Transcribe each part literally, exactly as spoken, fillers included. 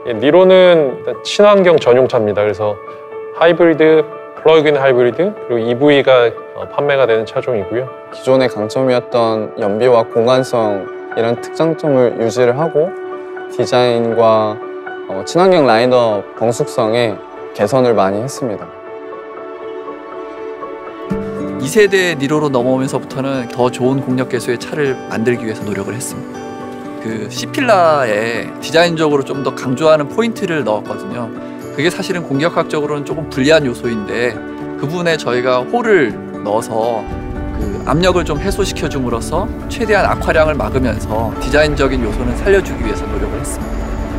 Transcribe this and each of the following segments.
니로는 친환경 전용차입니다. 그래서 하이브리드, 플러그인 하이브리드, 그리고 이브이가 판매가 되는 차종이고요. 기존의 강점이었던 연비와 공간성 이런 특장점을 유지를 하고 디자인과 어, 친환경 라인업 정숙성에 개선을 많이 했습니다. 이 세대 니로로 넘어오면서부터는 더 좋은 공력 계수의 차를 만들기 위해서 노력을 했습니다. 그 C필라에 디자인적으로 좀 더 강조하는 포인트를 넣었거든요. 그게 사실은 공격학적으로는 조금 불리한 요소인데 그 부분에 저희가 홀을 넣어서 그 압력을 좀 해소시켜 줌으로써 최대한 악화량을 막으면서 디자인적인 요소는 살려주기 위해서 노력을 했습니다.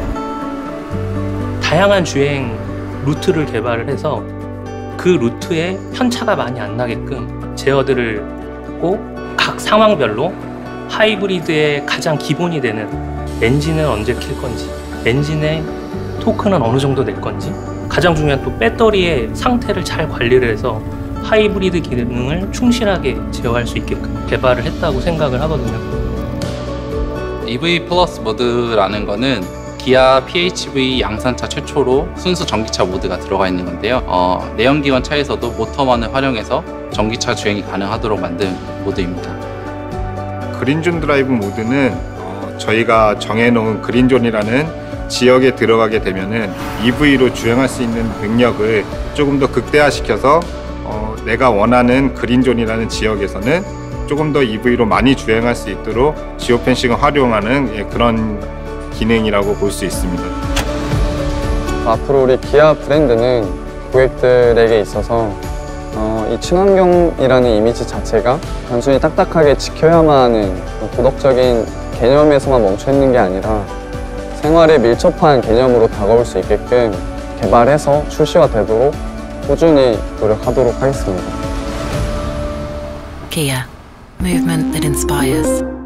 다양한 주행 루트를 개발을 해서 그 루트에 편차가 많이 안 나게끔 제어들을 하고 각 상황별로 하이브리드의 가장 기본이 되는 엔진을 언제 킬 건지, 엔진의 토크는 어느 정도 낼 건지, 가장 중요한 또 배터리의 상태를 잘 관리를 해서 하이브리드 기능을 충실하게 제어할 수 있게끔 개발을 했다고 생각을 하거든요. 이브이 플러스 모드라는 거는 기아 피에이치브이 양산차 최초로 순수 전기차 모드가 들어가 있는 건데요. 어, 내연기관 차에서도 모터만을 활용해서 전기차 주행이 가능하도록 만든 모드입니다. 그린존 드라이브 모드는 어, 저희가 정해놓은 그린존이라는 지역에 들어가게 되면은 이브이로 주행할 수 있는 능력을 조금 더 극대화시켜서 어, 내가 원하는 그린존이라는 지역에서는 조금 더 이브이로 많이 주행할 수 있도록 지오펜싱을 활용하는 예, 그런 기능이라고 볼 수 있습니다. 앞으로 우리 기아 브랜드는 고객들에게 있어서 어, 이 친환경이라는 이미지 자체가 단순히 딱딱하게 지켜야만 하는 도덕적인 개념에서만 멈춰있는 게 아니라 생활에 밀접한 개념으로 다가올 수 있게끔 개발해서 출시가 되도록 꾸준히 노력하도록 하겠습니다. Kia, movement that inspires.